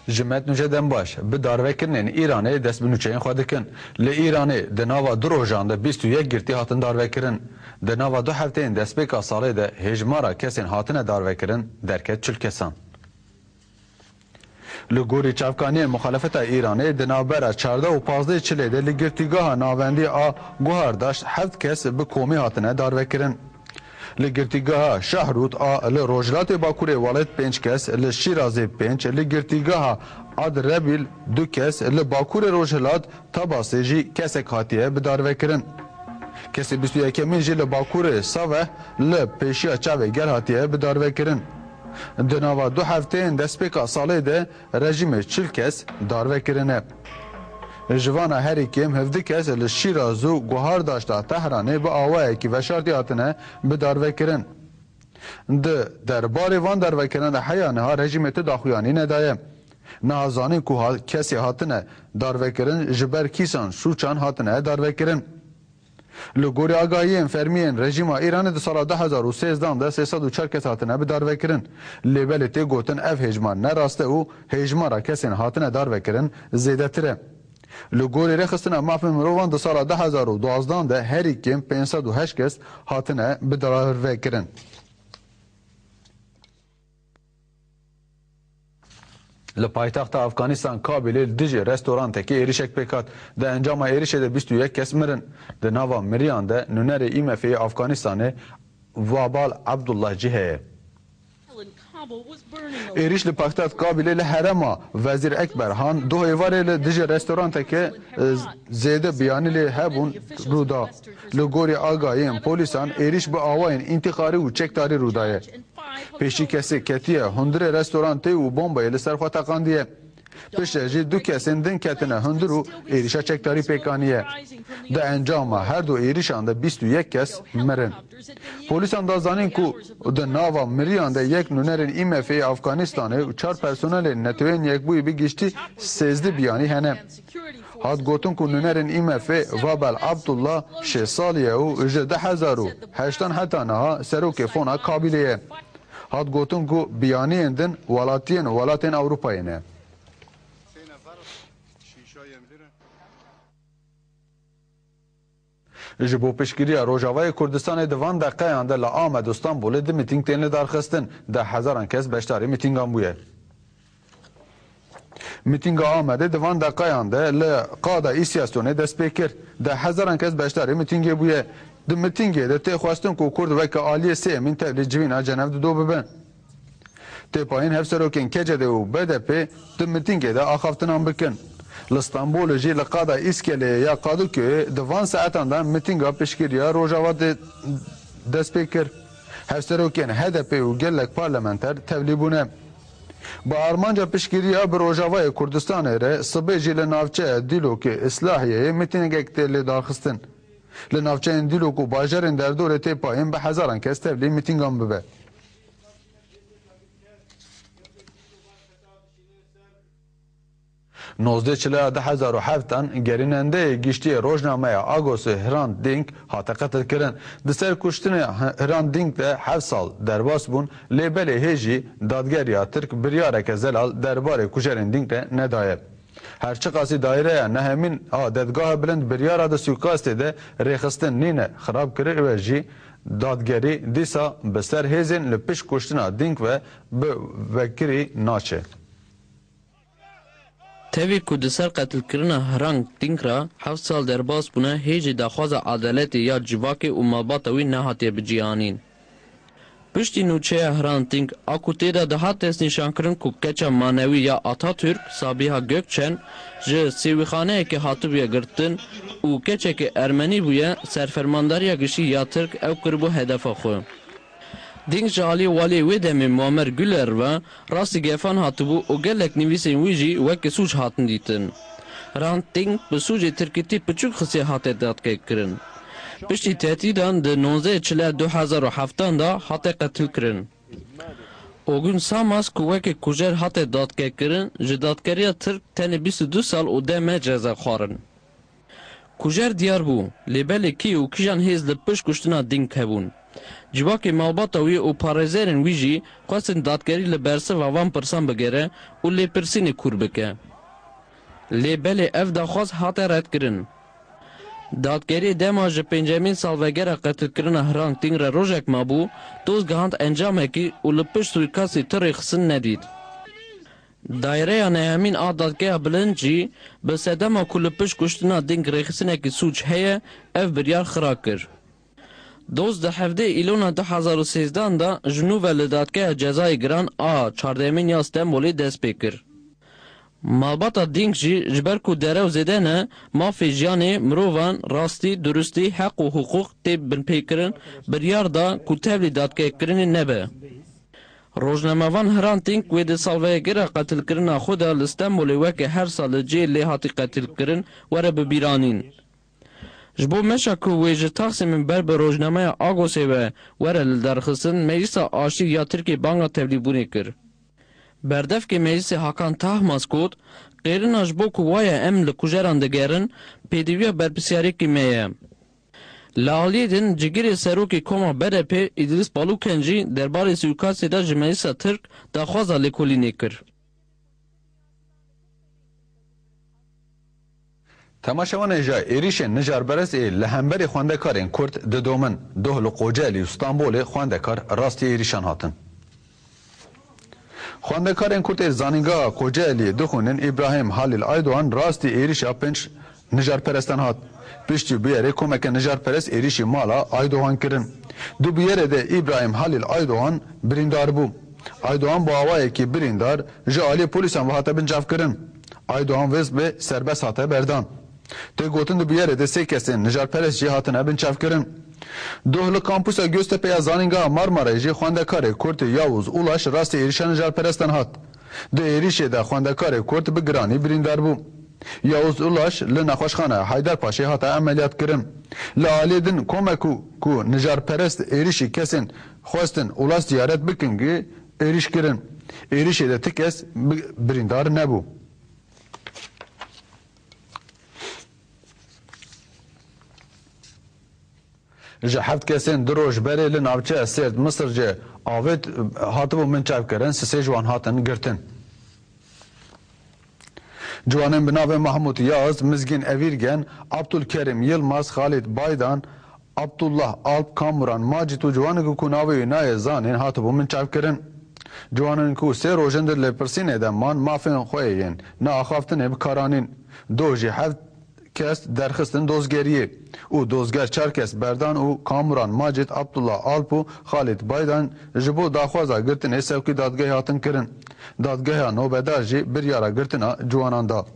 Jimet nûçeden baş bi darvekirinên Îranê dest bi nûçeyên xwe dikin. Li Îranê di nava du rojan de 21 girtî hatin darvekirin. Di nava du hefteyên destpêka salê de hêjmara kesên hatine darvekirin derket 40 kesan. Li gorî çavkaniyên muxalefeta Îranê di navbera 14 û 15 Çilê de li girtîgeha navendî a Guhardaşt 7 kes bi komî hatine darvekirin. Li girtîgeha Şehrût a li Rojhilatê Bakurê Welêt 5 kes, li Şîrazê 5, li girtîgeha Adrebil 2 kes, li Bakurê Rojhilat Tabasê jî kesek hatiye bi darvekirin. Kesê 21 jî li Bakurê Saveh li pêşiya çavê gel hatiye bi darvekirin. Di nava du hefteyên destpêka salê de rejimê 40 kes darvekirine. Jivana herî kêm 17 kes li Şîraz û Guhardaşta Tehranê bi awayekî veşartî hatine bi darvekirin. Di derbarê van dervekirin de heya niha rejimê ti daxuyanî nedaye. Niha zanîn ku kesê hatine darvekirin ji ber kîsan sûçan hatine darvekirin. Li gorî agahiyên fermiyên rejima Îranê di sala 2013 de 304 kes hatine bi darvekirin. Lêbelê tê gotin ev hêjmar nerast e û hêjmara kesên hatine darvekirin zêdetir e. Li gorî rêxistina mafên mirovan di sala 2012 de herî kêm 508 kes hatine bi darvekirin. Li paytaxta Afganistan Kabilê dijî restorantekê êrişek pêkat. Di encama êrişê de 21 kes mirin. Di nava miriyan de nûnerê îmefeyê Afganistanê Vabal Abdullah cî heye. Êriş li paytaxt Kabilê li herema Vezîr Ekber Han du hêvarê li dijî restorantekê zêde biyanî lê hebûn rûda. Li gorî agahiyên polîsan êriş bi awayên întixarî û çekdarî rûdaye. Pêşî kesê ketiye hundirê restorantê û bombayê li ser xwe teqandiye. Piştre jî du kesên din ketine hundir û êrişa çekdarî pêkaniye. Di encama her du êrişan de 21 kes mirin. Polîsan da zanîn ku di nava miriyan de yek nûnerên îmefeyê Afganistanê û 4 personelên netewên yekbûyî bi giştî 16 biyanî hene. Hat gotin ku nûnerên îmefê Vabel Abdullah 6 salî ye û ji 2008 heta niha serokê fona Kabilê ye. Hat gotin ku biyaniyên din welatên Ewropayê ne. Ji bo piştgiriya Rojavayê Kurdistanê di van deqeyan de li Amed û Stenbolê di mîting tên li darxistin. De hezaran kes beşdarî mîtingan bûye. Mîtinga Amedê di van deqeyan de li qada îsyasyonê dest pê kir. De hezaran kes beşdarî mîtingê bûye. Di mîtingê de tê xwestin ku Kurd weke aliyê sê emîn tevlî civîna Cenev di do bibin. Têpayên hevserokên KCD û BDP di mîtingê de axaftinan bikin. Li Stenbolê jî li qada İskeleyê ya Qaduköyê di van saetan de mîtinga piştgiriya Rojava dest pê kir. Hevserokên HDP û gelek parlamenter tevlî bûne. Bi armanca piştgiriya bi Rojavayê Kurdistanê re sibê jî li navçeya Dîlokê Islahiyeyê mîtingek tê lê darxistin. Li navçeyên Dîlok û bajarên derdorê têpayên bi hezaran kes tevlî mîtingan bibe. Nozdê Çilaya 2007 gerînendeyê giştiyê rojnameya Agosê Hrant Dink hate qetilkirin. Di ser kuştinê Hrant Dink de 7 sal derbas bûn, lêbelê hêjî dadgeriya Tirk biryareke zelal derbarê kujerên Dink de nedaye. Her çi qasî daireya nehemîn a dedgaha bilind biryara di suikastê de rêxistin nîne xirab kiri ve jî dadgerî dîsa bi ser hêzên li pişt kuştina Dink ve bi vekirî naçe. Tevî ku di ser qetilkirina Hrant Dink ra 7 sal derbas bûne hêjî daxwaza adeletê ya civakê û malbata wî nehatiye bicîhanîn. Piştî nûçeya Hrant Dink a ku têda dihat destnîşankirin ku keça manewî ya Atatürk Sabiha Gökçen ji sêwîxaneyekê hatibûye girtin û keçekê Ermenî bûye serfermandariya giştî ya Tirk ew kiribû hedefa xwe. Dink ji alî walê wê demê Muammer Güler ve rastî gefan hatibû û gelek nivîsên wî jî wekî sûc hatin dîtin. Hrant Dink bi sûcê Tirkîtî piçûk xisê hate dadgehkirin. Piştî tehdîdan di 19 Çile 2007 da hate qetilkirin. O gün Samas ku wekî kujer hate dadgehkirin ji dadgeriya Tirk tenê 22 sal û 10 me ceza xwarin. Kujer diyar bû, lêbelê kî û kîjan hêz li pişt kuştina Dink hebûn. Civakê malbata wî û parêzerên wî jî xwestin dadgerî li bersiva van pirsan bigere û lêpirsînê kûr bike. Lê belê ev daxwaz hate redkirin. Dadgerî dema ji pêncemîn salvegera qetilkirina Hrant Dîn re rojek mabû, doz gihand encamekî û li pişt suîkastê tirê xistin nedît. Daireya nehemîn a dadgeha Bilind jî bi sedema ku li pişt kuştina Dîn rêxistinekî sûç heye, ev biryar xira kir. Doz di hevdê îlona 2013 da ji nû ve li dadgeha cezayê giran a çardemîn ya Stenbolê dest pê kir. Malbata Dîn jî ji ber ku derew zêde ne, mafê jiyanê mirovan rastî, durustî, heq û hiqûq tê binpêkirin, biryar da ku tevlî dadgehkirinê nebe. Rojnamevan Hrant Dîn wê di salvegera qetilkirina xwe de li Stenbolê weke her sal li cêl lê hatî qetilkirin were bibîranîn. Ji bo meşa ku wê ji Taxsîmên ber bi rojnameya Agosê ve were li derxistin, Meclîsa Aşîk ya Tirkiye banga tevlîbûnê kir. Berdevkê Meclîsê Hakan Tahmas got, qêrina ji bo ku waye em li kujeran digerin, pêdiviya berpirsiyariyekî me ye. Li aliyê din cigirê serokê koma BDP İdris Baluken jî derbarê suîkastê de ji Meclîsa Tirk daxwaza lêkolînê kir. Temaşevanê ja êrişên nijarberez ê li hemberê xwendekarên Kurd didomin duh li Qocelî û Stenbolê xwendekar rastî êrîşan hatin. Xwendekarên Kurd ê zanîngeha Qocelî dixwînin İbrahim Halil Aydoğan rastî êrişa pênc nijarperestan hat. Piştî bûyerê komeke nijarperest êrişî mala Aydoğan kirin. Du bûyerê de İbrahim Halil Aydoğan birîndar bû. Aydoğan bu awayekî birîndar ji aliyê polîsan ve hate bincav kirin. Aydoğan vêz bê serbest hate berdan. Tê gotin du bûyerê de sê kesên nijarperest jî hatine bincav kirin. Duh li kampusa Göztepeya zanîngeha Marmarayê jî xwendekarê Kurd Yavuz Ulaş rastî êrişa nijarperestan hat. Di êrişê de xwendekarê Kurd bi giranî birîndar bû. Yavuz Ulaş li nexweşxaneya Haydarpaşê hate emeliyat kirin. Li aliyê din komek ku nijarperest êrişî kesên xwestin Ulaş ziyaret bikin gê êriş kirin. Êrişê de ti kes birîndar nebû. Ji heft kesên di rojberê li navçeya Sêrt Misirce avêt hatibû minçav kirin, sisê ji wan hatin girtin. Ciwanên bi navê Mahmud Yaz, Mizgin Evirgen, Abdulkerim Yılmaz, Xalid Baydan, Abdullah Alp Kamuran, Macit û ciwanekî ku navê wê nayê zanîn hatibû minçav kirin. Ciwanên ku sê rojin di lêpirsînê de man mafên xwe yên neaxaftinê bikaranîn. Do jî heft kes derxistin dozgeriyê û dozger çar kes berdan û Kamuran, Macit, Abdullah Alp û Xalid Baydan ji bo daxwaza girtinê sevkî dadgehê hatin kirin. Dadgeha nobedar jî biryara girtina ciwanan da.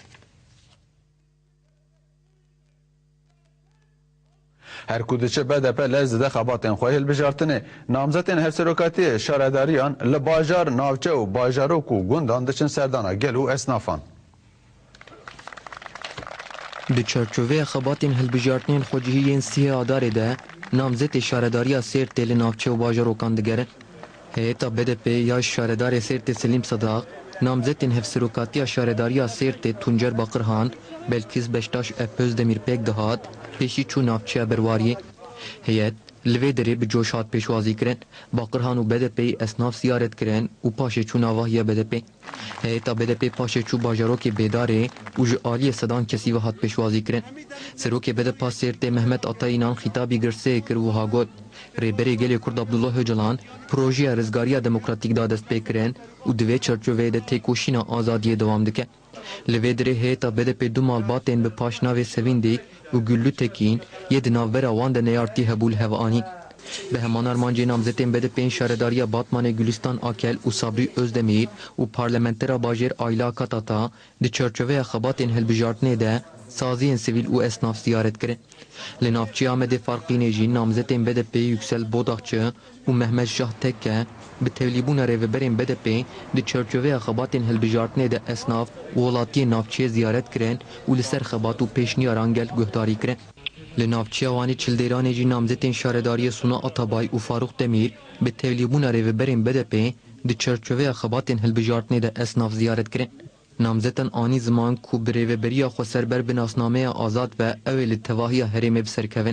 Her ku diçe BDP lez dide xebatên xwe hilbijartinê, namzetên hevserokatiyê şaredariyan li bajar, navçe û bajarok û gundan diçin serdana gel û esnafan. Di çerçeveye xebatên hilbijartinên xwecihiyên Sihê Adarê de namzetê şaredariya Sêrtê li navçe û bajarokan digerin. Heyeta BDP ya şaredarê Sêrtê Selim Sadaq, namzetên hevserokatiya şaredariya Sêrtê Tuncer Bakırhan, Belkîs Beştaş Ep Özdemir pêk dihat, pêşî çû navçeya berwariyê. Heyet li vê derê bi coş hat pêşwazî kirin, Bakırhan û BDP'yê esnaf ziyaret kirin û paşê çû navahiya BDP. Heyeta BDP paşê çû bajarokê Bêdarê û ji aliyê sedan kesî ve hat pêşwazî kirin. Serokê BDP Sêrtê Mehmet Atayînan xîtabî girseyê kir wiha got. Rêberê gelê Kurd Abdullah Öcalan projeya rizgariya demokratîk da dest pê kirin û di vê çerçeveyê de têkoşîna azadiyê dewam dike. Li vê derê heyeta BDP du malbatên bi paşnavê Sevîndêk û Güllü Tekîn yê di navbera wan de neyartî hebû li hevanî. Bi heman armancê namzetên BDP'ên şaredariya Batmanê Gülistan Akel û Sabri Özdemir û parlamentera bajêr Ayla Katata di çerçeveya xebatên hilbijartinê de saziyên sivîl û esnaf ziyaret kirin. Li navçeya Amedê Farqînê jî namzetên BDP'yê Yüksel Bodaxçı û Mehmet Şah Tekke bi tevlîbûna rêveberên BDP di çerçeveya xebatên hilbijartinê de esnaf û welatiyên navçeyê ziyaret kirin û li ser xebat û pêşniyaran gel guhdarî kirin. Li navçeya Wanê Çildêranê jî namzetên şaredariyê Suna Atabay û Faruk Demîr bi tevlîbûna rêveberên BDP di çerçeveya xebatên hilbijartinê de esnaf ziyaret kirin. Namzetan anî ziman ku bi rêveberiya xwe serber bi nasnameya azad ve ew ê li tevahiya herêmê biserkevin.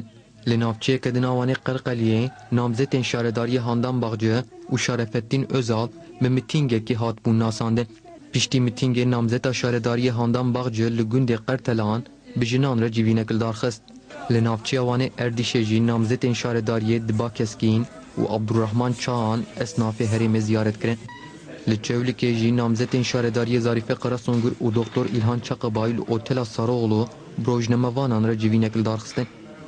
Li navçeyeke di nawanê Qirqeliyê namzetên şaredariyê Handan Baxçı û Şerefettin Özal bi mîtingekê hatbûn nasandin. Piştî mîtingê namzeta şaredariyê Handan Baxçı li gundê Qertelan bi jinan re civînek li darxist. Li navçeya Wanê Erdîşê jî namzetên şaredariyê Diba Keskîn û Abdurrahman Çahan esnafê herêmê ziyaret kirin. Li Çewlikê jî namzetên şaredariyê Zarife Qarasongir û Doktor İlhan Çaqabayî li Otela Saroğlu bi rojnamevanan re civînek li darxistin.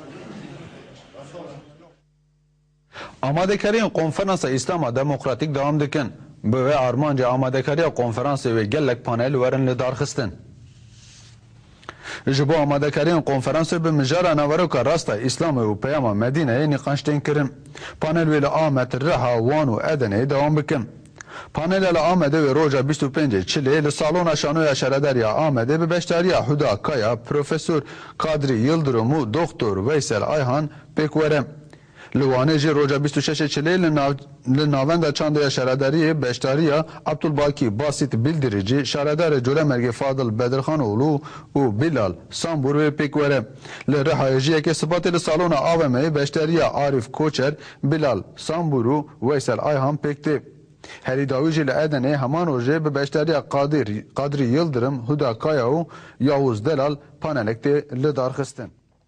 Amadekariyên Konferansa İslama Demokratîk devam dikin. Bi vê armanca amadekariya konferansê wê gelek panel werin li darxistin. Ji bo amadekariyên konferansê bi mijara naveroka rasta İslamê û peyama Medîneyê nîqaştên kirin. Panel wê li Amed, Reha, Wan û Edeneyê devam bikin. Panela li Amedê wê roja 25 Çilê li salona şanoya şerederiya Amedê bi beşdariya Huda Kaya, Profesör Kadri Yıldırım û Doktor Veysel Ayhan pêk were. Li Wanê jî roja 26 Çilê li navenda çandaya şeredariyê beşdariya Abdulbaki Basit Bildirici, şeredarê Colemergê Fadıl Bedirxanoğlu û Bilal Sambur wê pêk were. Li Rihayê jî yekê Sibatê li salona AVM'yê beşdariya Arif Koçer, Bilal Sambur û Veysel Ayhan pêk tê. Herî dawî jî li Edenê heman rojê bi beşdariya Kadri Yıldırım, Huda Kaya û Yavuz Delal panelek tê li darxistin.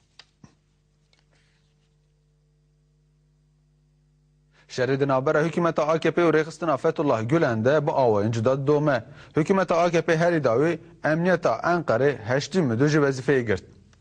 Şeridin habera hükümeta AKP û rêxistina Fethullah Gülen de bi awayên cuda didome. Hükümeta AKP herî dawî emniyeta Enqerê heştî müdûr ji wezîfeyê girt.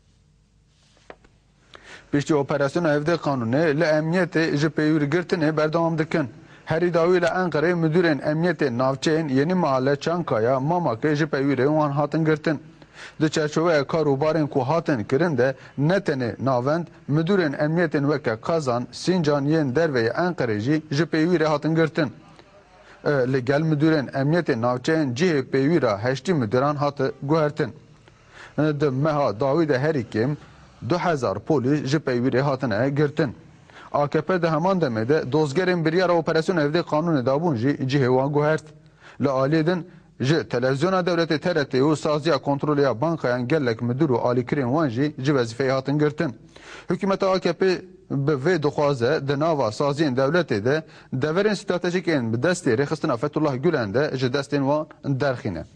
Piştî operasyona Hevdê Kanûnê li emniyetê ji pêwîrgirtinê berdewam dikin. Herî dawî li Enqerê müdûrên emniyetê navçeyên Yeni Mahalle, Çankaya, Mamakê ji pêwîrê wan hatin girtin. Di çerçeveya karûbarên ku hatin kirin de ne tenê navend müdûrên emniyetên weke Kazan, Sincan yên derveyê Enqerê jî ji pêwîrê hatin girtin. Li gel müdûrên emniyetê navçeyên cihê pêwîra heştî müdûran hatı guhertin. Di meha dawî de herî kêm 2000 polîs ji pêwîrê hatine girtin. AKP de heman demê de dozgerên biryara operasyona Hevdê Kanûnê dabûn jî cihê wan guhert. Li aliyê din ji televizyona devletê TRT û saziya kontrolya bankayan gelek müdür û alîkirên wan jî ji wezîfeyê hatin girtin. Hükümeta AKP bi vê dixwaze di nava saziyên devletê de deverên stratejîkên bi destê rêxistina Fethullah Gülen de ji destên wan derxîne.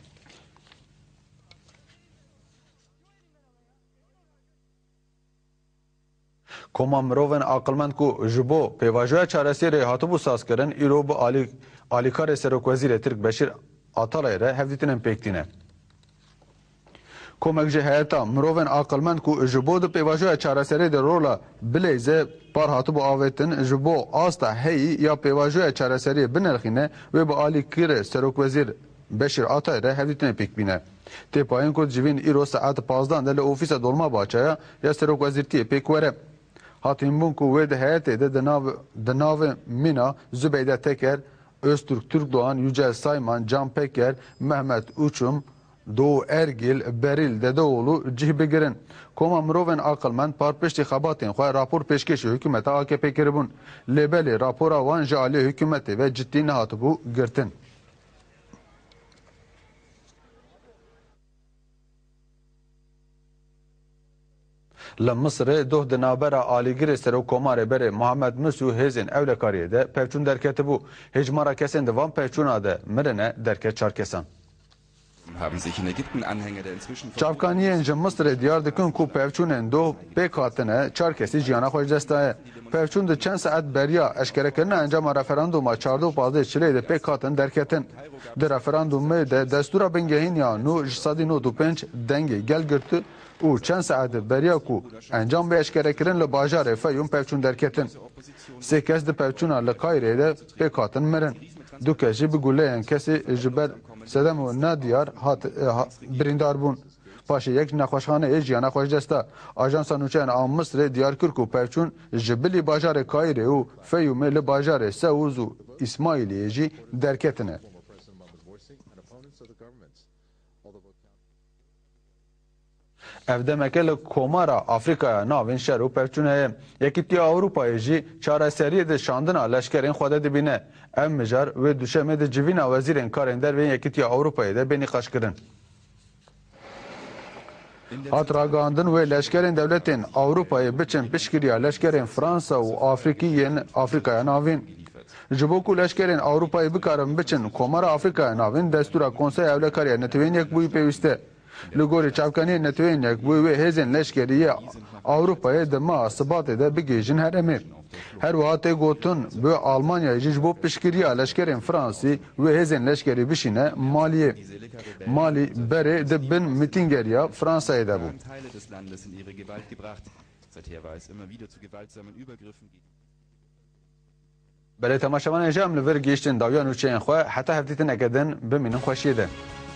Koma mirovên aqilmend ku ji bo pêvajoya çareserê hatibû sazkirin îro bi alîkarê Serokwezîrê Tirk Beşîr Atalayê re hevdîtinên pêktîne. Komek ji heyeta mirovên aqilmend ku ji bo di pêvajoya çareserê de rola bilêze par hatibû avêtin ji bo asta heyî ya pêvajoya çareseriyê binirxîne wê bi alîkirê Serokwezîr Beşîr Atayê re hevdîtinê pêkbîne. Têpayên ku civîn îro saet 15 de li ofîsa Dolmabahçeya ya Serokwezîrtiyê pêk were. Hatînbûn ku wê di heyetê de di navê Mîna, Zübeyde Teker, Öztürk Türkdoğan, Yücel Sayman, Can Peker, Mehmet Uçum, Doğu Ergil, Beril Dedeoğlu cih bigirin. Koma mirovên aqilmend parpiştî xebatên xwe rapor pêşkêşî hikûmeta AKP kiribûn. Lêbelê rapora wan ji aliyê hikûmetê ve ciddî nehatibû girtin. Li Misrê doh di navbera alîgirê Serokkomarê berê Muhammed Mursi û hêzên Ewlekariyê de pevçûn derketibû. Hejmara kesên di van pevçûna de mirine derket 4 kesan. Çavkaniyên ji Misrê diyar dikin ku pevçûnên doh pêk hatine 4 kesî jiyana xwe ji dest daye. Pevçûn di çend saet beriya eşkerekirina encama referanduma 14 Çilê de pêk hatin derketin. Di referandumê de destûra bingehîniya nû ji sedî 95 dengê gel girti û çend saet beriya ku encam bê eşkerekirin li bajarê Feyûm pevçûn derketin. Sê kes di pevçûna li Kayrê de pêk hatin mirin. Du kes jî bi guleyên kesê ji ber sedem û nediyar birîndar bûn. Paşê yek nexweşxaneyê jiyana xwe ji dest da. Ajansa Nûçeyên a Misrê diyar kir ku pevçûn ji bilî bajarê Kayrê û Feyûmê li bajarê Sewûz û İsmaîliyê jî derketine. Ev demeke li komara Afrikaya navên şer û pevçûneyê. Yekîtiya Ewropayê jî çareseriyê di şandina leşkerên xwe de dibîne. Ev mijar wê duşemê di civîna wezîrên karên derveyên Yekîtiya Ewropayê de bê nîqaşkirin. hat ragandin ve leşkerên devletên Avrupayê biçin piştgiriya leşkerên Fransa û Afrikaya navîn. Ji bo ku leşkerên Avrupayê bikarin biçin Komara Afrikaya navîn, destûra Konseya Ewlekariya Netewên Yekbûyî pêwîst e. Li gorî çavkaniyên Netewên Yekbûyî wê hêzên leşkerî Avrupayê di meha Sibatê de bigêjin herêmê. Her wiha tê gotin bi Almanyayê jî ji bo piştgiriya leşkerên Fransî wê hêzên leşkerî bişîne Maliyê. Malî berê di bin mîtîngeriya Fransayê de bû. Berê temaşevanên jî em li vir gihîştin dawiya nûçeyên xwe heta hevdîtineke din bimînin xweşiyê de.